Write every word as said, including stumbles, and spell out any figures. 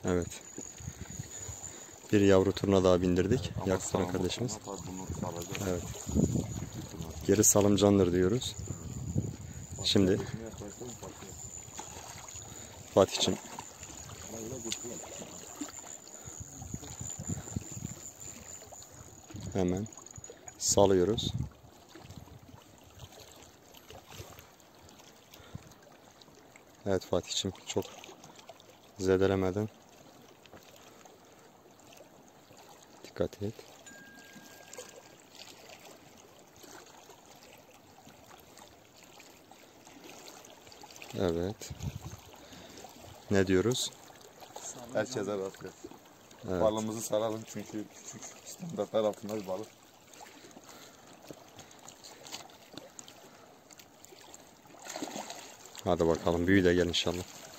Evet. Bir yavru turna daha bindirdik. Ama Yaksana kardeşimiz. Bunu salacağız. Evet. Geri salımcandır diyoruz. Şimdi Fatih'cim hemen salıyoruz. Evet Fatih'cim, çok zedelemeden dikkat et. Evet. Ne diyoruz? Herkese rast gelsin. Evet. Balımızı saralım çünkü küçük standartlar altında bir balık. Hadi bakalım, büyü de gel inşallah.